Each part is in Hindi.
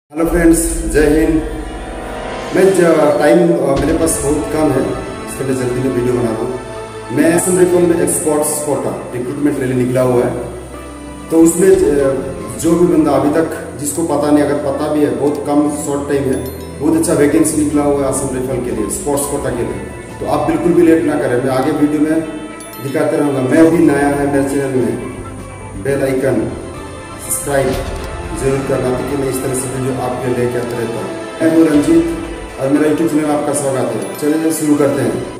हेलो फ्रेंड्स, जय हिंद। टाइम मेरे पास बहुत कम है, इसके लिए जल्दी में वीडियो बना रहा हूँ। मैं असम राइफल में एक्सपोर्ट्स कोटा रिक्रूटमेंट रैली निकला हुआ है, तो उसमें जो भी बंदा अभी तक जिसको पता नहीं, अगर पता भी है, बहुत कम शॉर्ट टाइम है, बहुत अच्छा वैकेंसी निकला हुआ है असम राइफल के लिए, स्पोर्ट्स कोटा के लिए। तो आप बिल्कुल भी लेट ना करें, मैं आगे वीडियो में दिखाते रहूँगा। मैं भी नया है मेरे चैनल में, बेल आइकन सब्सक्राइब जरूर करना, ताकि मैं इस तरह से वीडियो आपके लेके आता रहता हूँ। मैं हूँ रंजीत और मेरा यूट्यूब चैनल आपका स्वागत है। चलिए शुरू करते हैं।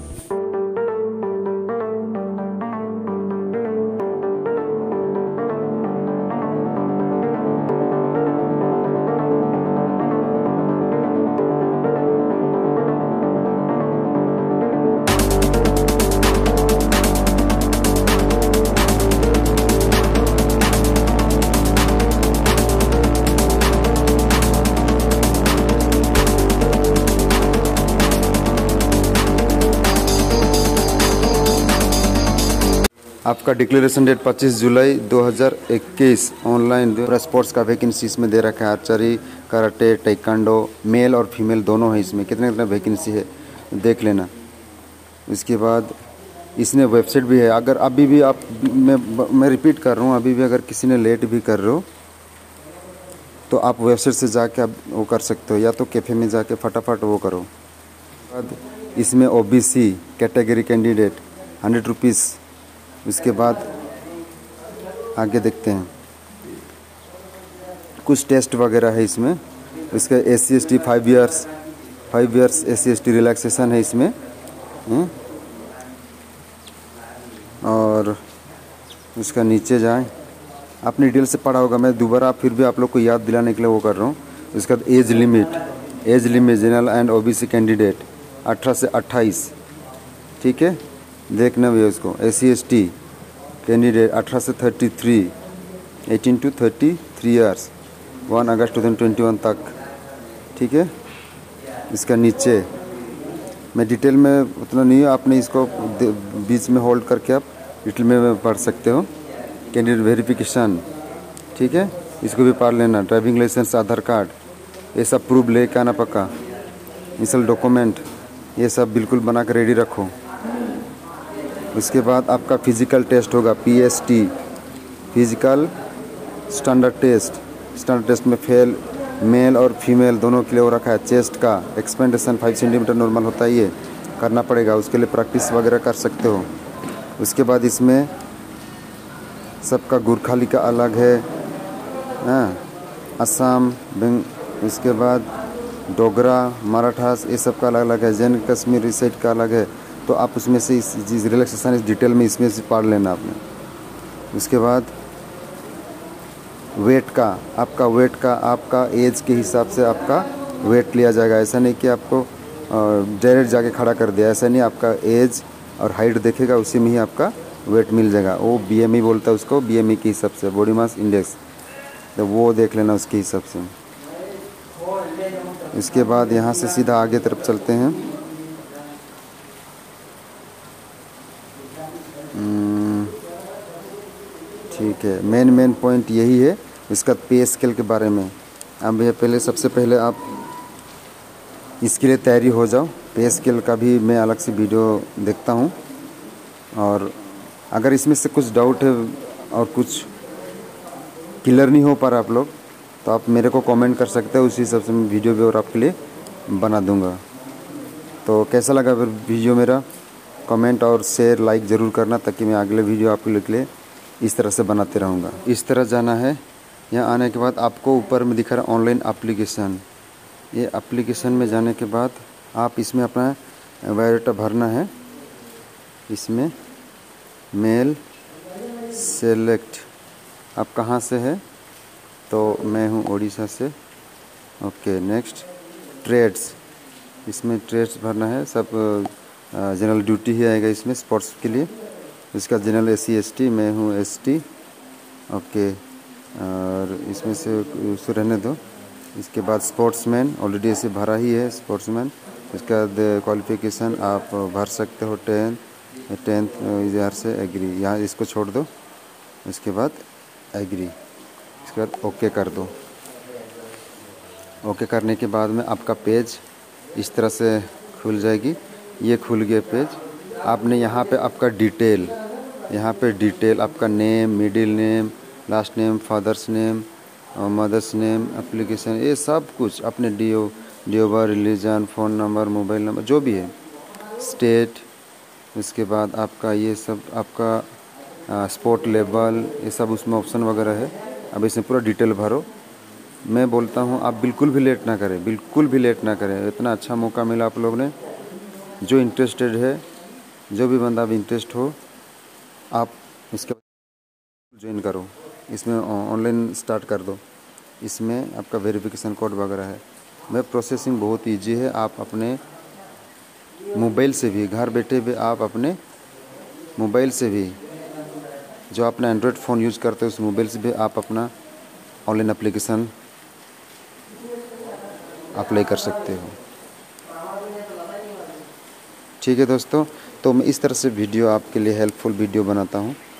आपका डिक्लेरेशन डेट 25 जुलाई 2021 ऑनलाइन स्पोर्ट्स का वैकेंसी इसमें दे रखा है। आर्चरी, कराटे, टेक्वांडो, मेल और फीमेल दोनों है। इसमें कितने कितना वैकेंसी है देख लेना। इसके बाद इसमें वेबसाइट भी है। अगर अभी भी आप मैं रिपीट कर रहा हूँ, अभी भी अगर किसी ने लेट भी कर रहे हो तो आप वेबसाइट से जाके आप वो कर सकते हो, या तो कैफ़े में जाके फटाफट वो करो। बाद इसमें OBC कैटेगरी कैंडिडेट 100 रुपीज़। उसके बाद आगे देखते हैं, कुछ टेस्ट वगैरह है इसमें। इसका SC/ST 5 इयर्स SC/ST रिलैक्सेशन है इसमें। और इसका नीचे जाएं, आपने डिटेल से पढ़ा होगा, मैं दोबारा फिर भी आप लोग को याद दिलाने के लिए वो कर रहा हूँ। इसका age limit general and OBC candidate 18 से 28, ठीक है, देखना भी है उसको। SC/ST कैंडिडेट 18 से 33, 18 to 33 ईयर्स, 1 अगस्त 2021 तक, ठीक है। इसका नीचे मैं डिटेल में उतना नहीं है, आपने इसको बीच में होल्ड करके आप डिटेल में पढ़ सकते हो। कैंडिडेट वेरिफिकेशन, ठीक है, इसको भी पढ़ लेना। ड्राइविंग लाइसेंस, आधार कार्ड, ये सब प्रूफ लेके आना पक्का। इनिशियल डॉक्यूमेंट ये सब बिल्कुल बना कर रेडी रखो। उसके बाद आपका फिज़िकल टेस्ट होगा, PST फिज़िकल स्टैंडर्ड टेस्ट में फेल मेल और फीमेल दोनों के लिए हो रखा है। चेस्ट का एक्सपेंडेशन 5 सेंटीमीटर नॉर्मल होता है, ये करना पड़ेगा। उसके लिए प्रैक्टिस वगैरह कर सकते हो। उसके बाद इसमें सबका गुरखाली का अलग है, असम, उसके बाद डोगरा, मराठास, ये सब का अलग अलग है। जम्मू कश्मीर साइड का अलग है। तो आप उसमें से इस रिलैक्सेशन इस डिटेल में इसमें से पढ़ लेना आपने। उसके बाद वेट का आपका एज के हिसाब से आपका वेट लिया जाएगा। ऐसा नहीं कि आपको डायरेक्ट जाके खड़ा कर दिया, ऐसा नहीं। आपका एज और हाइट देखेगा, उसी में ही आपका वेट मिल जाएगा। वो BMI बोलता है उसको, BMI के हिसाब से, बॉडी मास इंडेक्स, तो वो देख लेना उसके हिसाब से। इसके बाद यहाँ से सीधा आगे तरफ चलते हैं। ठीक है, मेन पॉइंट यही है। इसका पे स्केल के बारे में अब ये पहले सबसे पहले आप इसके लिए तैयारी हो जाओ। पे स्केल का भी मैं अलग से वीडियो देखता हूँ, और अगर इसमें से कुछ डाउट है और कुछ क्लियर नहीं हो पा रहा आप लोग, तो आप मेरे को कमेंट कर सकते हो। उसी हिसाब से मैं वीडियो भी और आपके लिए बना दूँगा। तो कैसा लगा फिर वीडियो मेरा, कमेंट और शेयर लाइक ज़रूर करना, ताकि मैं अगले वीडियो आपके लिए इस तरह से बनाते रहूँगा। इस तरह जाना है। यहाँ आने के बाद आपको ऊपर में दिखा रहा ऑनलाइन एप्लीकेशन। ये एप्लीकेशन में जाने के बाद आप इसमें अपना बायोडाटा भरना है। इसमें मेल सेलेक्ट, आप कहाँ से है, तो मैं हूँ उड़ीसा से। ओके, नेक्स्ट ट्रेड्स, इसमें ट्रेड्स भरना है। सब जनरल ड्यूटी ही आएगा इसमें स्पोर्ट्स के लिए। इसका जनरल SC/ST, मैं हूँ ST। ओके, और इसमें से उसे रहने दो। इसके बाद स्पोर्ट्समैन ऑलरेडी ऐसे भरा ही है, स्पोर्ट्समैन। इसका क्वालिफिकेशन आप भर सकते हो, 10th इधर से एग्री, यहाँ इसको छोड़ दो। इसके बाद एग्री, इसके बाद ओके कर दो। ओके करने के बाद में आपका पेज इस तरह से खुल जाएगी। ये खुल गया पेज। आपने यहाँ पे आपका डिटेल, यहाँ पे डिटेल आपका name, middle name, last name, father's name, mother's name, application, ये सब कुछ अपने DOB, religion, phone number, mobile number, जो भी है, स्टेट, उसके बाद आपका ये सब आपका स्पोर्ट लेवल, ये सब उसमें ऑप्शन वगैरह है। अब इसमें पूरा डिटेल भरो। मैं बोलता हूँ आप बिल्कुल भी लेट ना करें, बिल्कुल भी लेट ना करें। इतना अच्छा मौका मिला आप लोग ने। जो इंटरेस्टेड है, जो भी बंदा भी इंटरेस्ट हो, आप इसके ज्वाइन करो। इसमें ऑनलाइन स्टार्ट कर दो। इसमें आपका वेरिफिकेशन कोड वगैरह है। वेब प्रोसेसिंग बहुत इजी है। आप अपने मोबाइल से भी, घर बैठे भी आप अपने मोबाइल से भी, जो अपना एंड्रॉयड फ़ोन यूज़ करते हो उस मोबाइल से भी आप अपना ऑनलाइन एप्लीकेशन अप्लाई कर सकते हो। ठीक है दोस्तों, तो मैं इस तरह से वीडियो आपके लिए हेल्पफुल वीडियो बनाता हूँ।